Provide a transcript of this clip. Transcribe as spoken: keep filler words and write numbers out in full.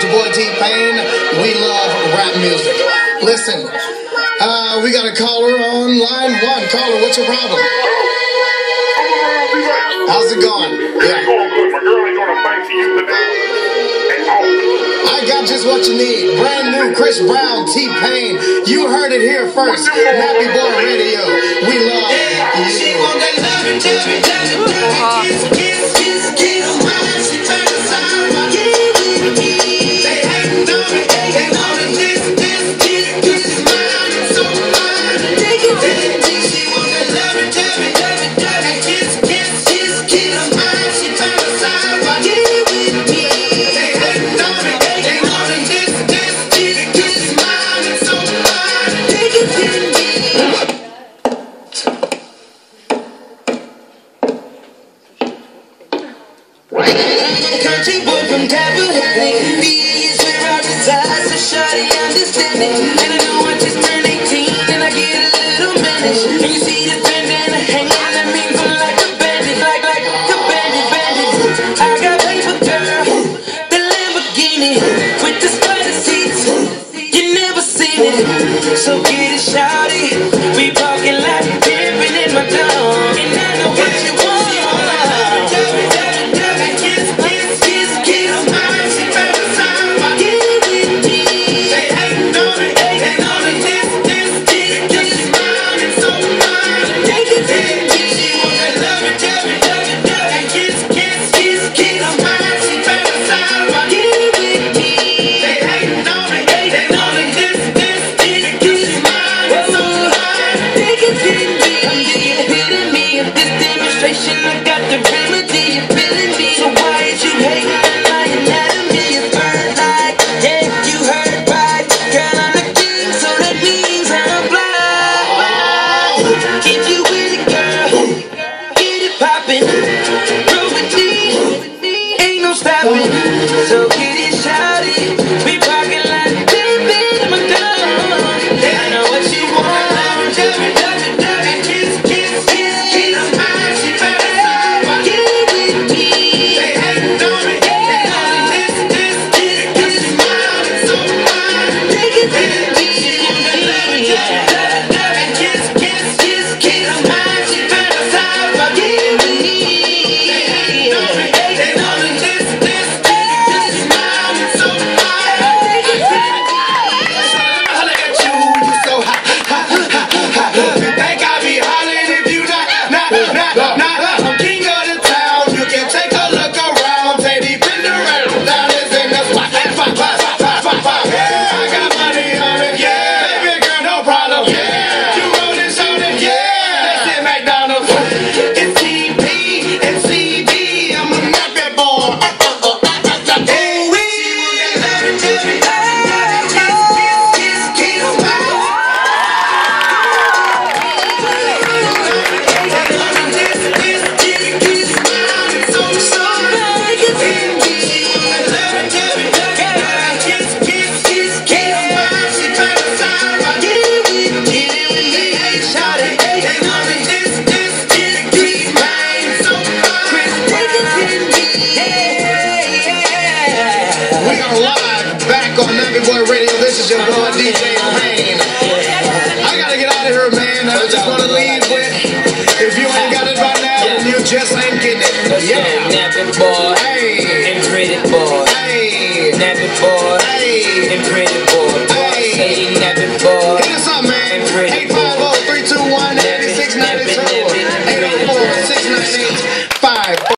boy T-Pain. We love rap music. Listen, uh, we got a caller on line one. Caller, what's your problem? How's it going? Yeah. It's going good. My girl ain't gonna bang to you today. I got just what you need. Brand new Chris Brown, T-Pain. You heard it here first. Nappy Boy Radio. We love you. She want that love and love and love and kiss, kiss, kiss, kiss. She turn aside my give me. They hating on me, they know that this, this, this, this is mine. It's so mine. She want that love and love and love and love and kiss, kiss, kiss, kiss. Mine. She turn aside my give me. They hating on me, they know that this, this, this, this is mine. It's so mine. Take it with me. Country boy from Tabernacle, B is where I reside, so shawty understand it. And I know I just turned eighteen, and I get a little managed. And you see the bandana hanging, that means I'm like a bandit, like, like a bandit, bandit. I got paper, girl, the Lamborghini, with the spider seats, you never seen it. So get it, shawty, we talking like pimping in my tongue, and I know what you want. I got the remedy, you're feeling me. So why is you hating on my anatomy? A bird like, yeah, you heard right. Girl, I'm the king, so that means I'm fly. If you with it, girl, get it poppin'. Roll with me, ain't no stopping. So get it shawty, we parking like baby, I'm a gun. I know what you want. Love it, love it, love it, kiss, kiss, kiss, kiss. Boy Radio, this is your boy D J Pain. I gotta get out of here, man. I just wanna leave with, if you ain't got it by now, then you just ain't getting it. Yeah. Nappy boy, hey, and pretty boy, hey, nappy boy, hey, and pretty boy, hey, say nappy boy. Hit us up, man. eight five zero, three two one, eight six nine two, eight zero four, six nine eight, five